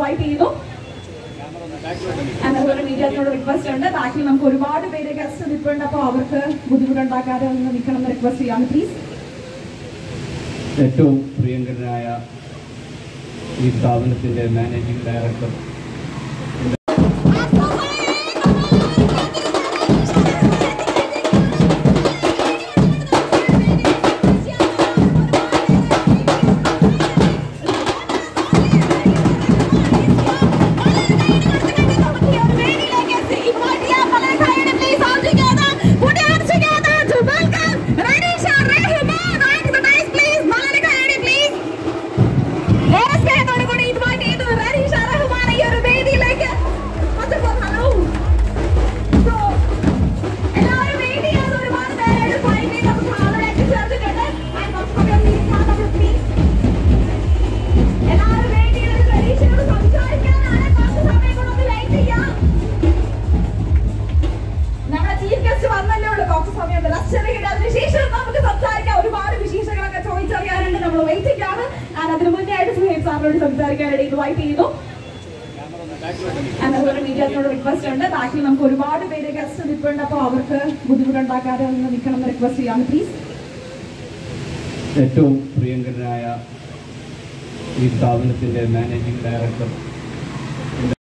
Invite ചെയ്യുന്നു. അതുപോലെ മീഡിയാസിനോട് request ഉണ്ട്. ബാക്കിൽ നമുക്ക് ഒരുപാട് പേര് ഗസ്റ്റ് നിൽപ്പുണ്ട്. അപ്പോൾ അവർക്ക് ബുദ്ധിമുട്ടുണ്ടാക്കാതെ ഒന്ന് നിൽക്കണം എന്ന് റിക്വസ്റ്റ് ചെയ്യാണ് പ്ലീസ്. ഏറ്റവും പ്രിയങ്കരനായ ഈ സ്ഥാപനത്തിൻ്റെ മാനേജിംഗ് ഡയറക്ടർ സംസാരിക്കാനായിട്ട് ഇൻവൈറ്റ് ചെയ്യുന്നു. അതുപോലെ മീഡിയാസിനോട് റിക്വസ്റ്റ് ഉണ്ട്. ബാക്കിൽ നമുക്ക് ഒരുപാട് പേര് ഗസ്റ്റ് നിൽപ്പുണ്ട്. അപ്പോൾ അവർക്ക് ബുദ്ധിമുട്ടുണ്ടാക്കാതെ ഒന്ന് നിൽക്കണം എന്ന് റിക്വസ്റ്റ് ചെയ്യാണ് പ്ലീസ്. ഏറ്റവും പ്രിയങ്കരനായ ഈ സ്ഥാപനത്തിൻ്റെ മാനേജിംഗ് ഡയറക്ടർ